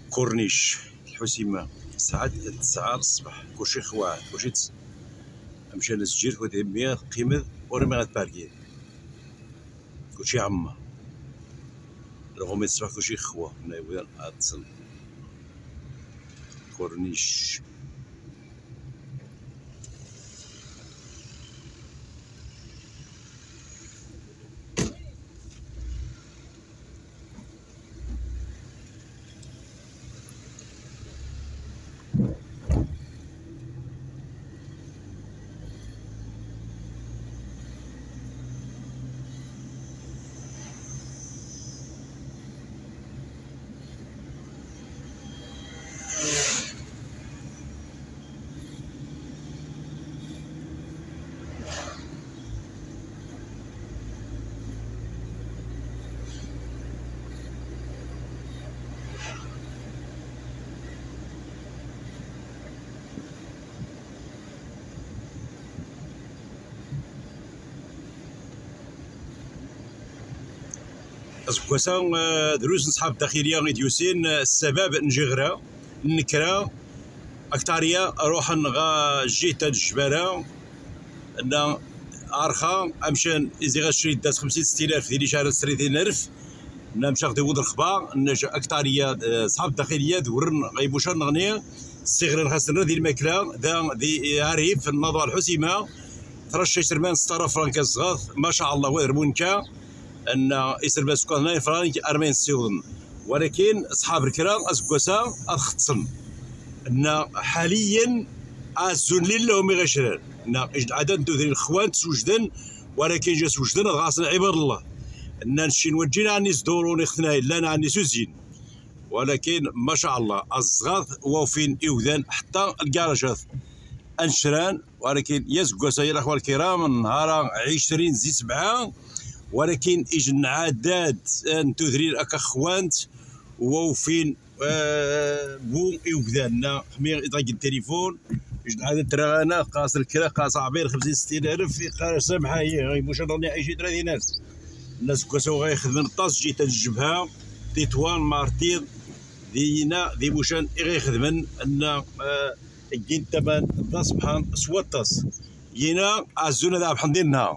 كورنيش الحسيمة الساعة 9 الصباح كلشي خوار كلشي مشى للسجير ودي 100 قيمة ورا ما غتباركين كلشي عما رغم الصباح كلشي خوا من يبدا اتصل كورنيش. أزكوسا دروس نصحاب داخلية غيديوسين السبب نجغرا النكرة أكتاريا أروح نغا جيتا الجبارة أن أرخا أمشان إزي غاشري داس 50-60 ديالي شهر 30,000 نمشي غدي ود الخبا نجا أكتاريا صحاب داخلية دورن غيبوشا نغني الصغير خاصنا ديال الماكلة دي عريف النضوى الحسيمة ترشي سرمان 6 فرانك الزغاث ما شاء الله ويرمونكا ان يسرب سكان فرانك 40 سيوضن ولكن اصحاب الكرام اسكوسا اختصن ان حاليا ازون لهم غشران ان عدد دوذين الخوان تسوجدن ولكن جا سوجدن غاصن عباد الله ان نشي نوجينا عني صدورون اختنا لا عني سوزين ولكن ما شاء الله الصغاث وفين ايوذان حتى الكراجات انشران ولكن يسكوسا يا الاخوان الكرام نهار 20 زي 7 ولكن اجن عداد نتوذرين اكا خوانت ووفين بو يوكذانا خمير يطاق التليفون اجن عداد تراغانا قاص الكرا قاص عبير 50-60 الف قال سامحه هي غيموش راني عايشين 30,000 الناس كاسو غيخدم الطاس جيت نجبها تيتوان مارتير دينا دي موشان غيخدمن ان كين تبان سبحان سواتاس ينا عزونا ذا بحمدينها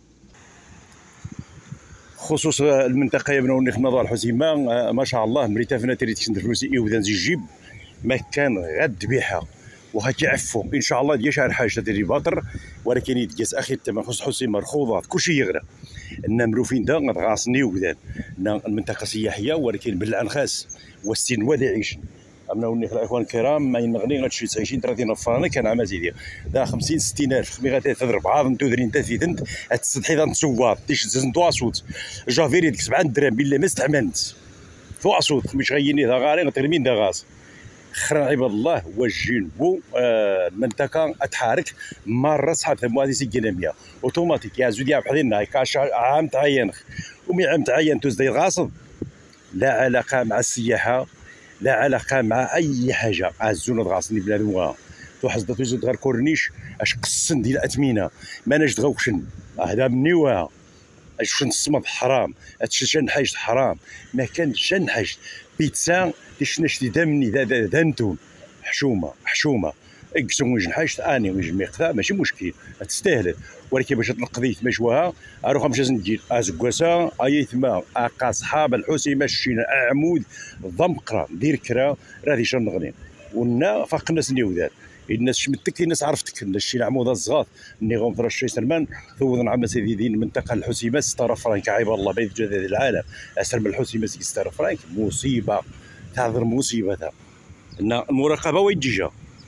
خصوص المنطقه يبناو في نضال الحسيمه ما شاء الله مريتا فينا تريتكس ندرسي ايوذان زي الجيب ما كان غاد بيحه وهاكي عفو ان شاء الله ديال شهر حاجه ديال باطر ولكن يتقاس اخي تما خص حسيمه مرخوضات كلشي يغرى النمروفين دا غاصني وذان المنطقه سياحيه ولكن بالعنخاس والسين وادي عيش امنا وني الاخوان الكرام ما ينغني غتشري 20-30 فرانك كان عام زيدي دا 50-60 الف خمي غادي تضرب عاض نتوذرين تاثيثنت التسطحيضه نتسوار تيش زن دواصوت جافيري ديك 7 درهم بالله ما استعملت دواصوت مش غيني دا غاري غترمين دا غاز خرا عباد الله وجين بو المنطقه اتحرك مره صحاب ثم هذه سكيناميه اوتوماتيك يا زوديا بحالنا كاش عام تعين ومي عام تعين توز داير غاصب لا علاقه مع السياحه لا علاقه مع اي حاجه عزونا غاصني بلادنا توحصد توزد غير كورنيش اش قصن ديال الاثمنه ما نجد غوكشن هذا منيوها اش نصمد حرام اتشن حاجه حرام ما كان شن حاجه بيتزا تشنش دمني دانتون حشومه اكسون وجن حاجه اني وجن مقطع ماشي مشكل تستاهل ولكن باش نقضي مجوها اروح مش ندير ازكواسا ايثما اقا صحاب الحسيمه الشينا عمود ضمقره دير كرا راه شنغني ونا فاق الناس نيوذات الناس شمتك الناس عرفتك الناس شي عمود الزغاط ني غوم فرش سلمان ثوض نعم سيدي دين المنطقه الحسيمه 6 فرانك عيب الله بيت جداد العالم اسر من الحسيمه 6 فرانك مصيبه تعذر مصيبه ان المراقبه ويجيجا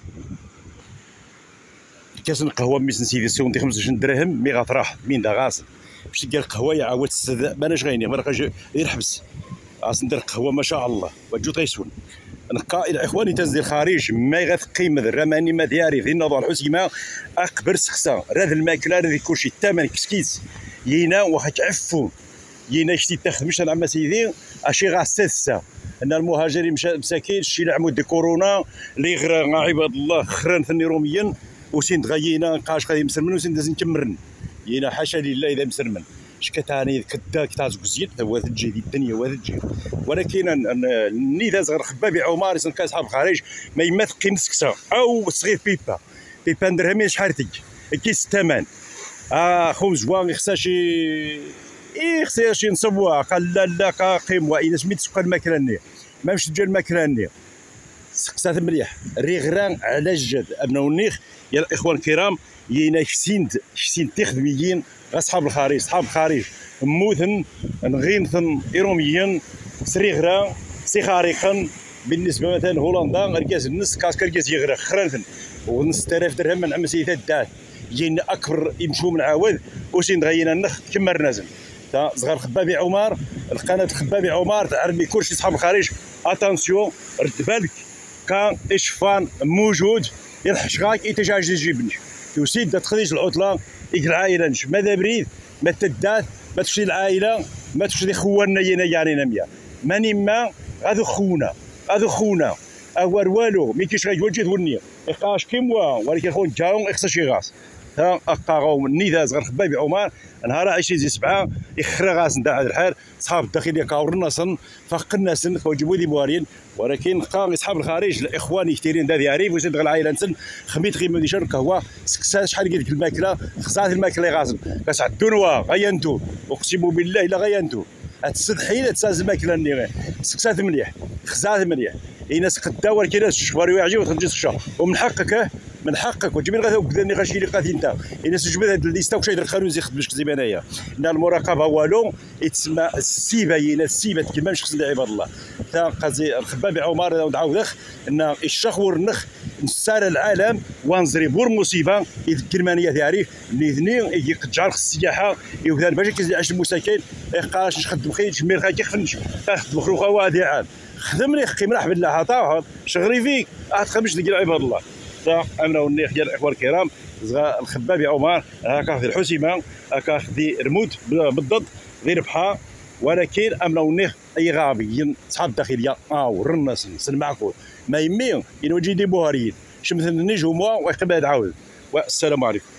كاس القهوه ميسن سيدي سونتي 25 درهم مي غتراح مين دا غاصب باش تلقى القهوه يعاود السد ماناش غايني مرقا غير حبس غاص ندير القهوه ما شاء الله وجو تيسون نقا الى اخواني تنزل الخارج ما غتقيم الرماني ما دياري في النظر الحسيمه اكبر سخسه راه الماكله راه كلشي الثمن كسكيس ينا واخا تعفون ينا شتي تاخذ مش نعم سيدي اشي غاسسه ان المهاجرين مساكين شي العمود دي كورونا اللي غير عباد الله خران ثني روميا وسين تغيينا قاش غادي مسرمن وسين داز نكمرن ينا حاشا لله اذا مسرمن شكتاني كدا كتاز كزيد هو تجي الدنيا وتجي، ولكن النيذا صغر خبابي عمر يسن كاس حاب الخارج ما يمثق مسكسه او صغير بيبا درهمين شحال تيجي كيس الثمن 5 جوان خصها شي نصبوها قال لا قيم وإلا سميت سوق الماكلاني ما مش تجي الماكلاني سقسات مليح ريغران على الجد ابناء النيخ يا الاخوان الكرام يينا كسين تخدميين اصحاب الخارج موثن نغينثن ايروميين سريغران سي خارقا بالنسبه مثلا هولندا ركاز النص كاس كركاز يغرق خرنثن ونص 3000 درهم من عم سيثات دات جينا اكبر يمشوا من عاود وسين غينا النخ كمر نازل تا صغار خبابي عمر القناه خبابي عمر تعرفي كلشي صحاب الخارج اتونسيون رد بالك كان اشفان موجود يلحش غاك يتجاج يجيبني يسيد تخرج العطله يقل العائله نش ماذا بريد ما تدات ما تمشي العائله ما تمشي خونا ينا يارينا ميا ماني ما هذو خونا اول والو مي كيش غيوجد وني اقاش كيموا ولكن خون جاون اخص شي غاس ها اقاغو النيذا صغر خبابي عمر نهار 20 7 يخرى غاس نتاع هذا الحال صحاب الداخليه كاورنا صن فقنا سن وجبوا لي موارين ولكن قام اصحاب الخارج الاخوان كثيرين دادي عريف وزيد العائله نسن خميت غير مديشان كهو سكسا شحال قلت الماكله خصات الماكله غازم كاس الدنوا غينتو اقسم بالله الا غينتو هتستحيل تساز الماكله ني سكسات مليح خزات مليح الناس قدا ولكن الشخبار يعجب وتجي الشهر ومن حقك وجبين غادي وكذا غاشي اللي قاتي انت الناس تجبد هاد الليستا وشي يدير خانوزي يخدم باش كتب انايا ان المراقبه والو يتسمى السيبه كما مش خصنا عباد الله تا قصدي الخبابي عمر نعاود ان الشخ ورنخ نسار العالم وانزري بور مصيبه يذكر مانيه تعريف اللي اثنين يقجع السياحه يوثان باش كيعيش المساكين يقاش نخدم خير شمير خا كيخفنش خدم خروخه وادعان خدم لي خي مرحبا بالله عطاها شغري فيك تخمش ديال عباد الله امنا والنيخ ديال الاخوان الكرام الخبابي عمر هكا في الحسيمه هكا في رمود بالضد غير بحا ولكن امنا والنيخ اي غابي صحاب الداخليه ورناس نسن معكم ما يمين ينوجي دي بوهاريين شمثل نيجو موا ويقبل عاود والسلام عليكم.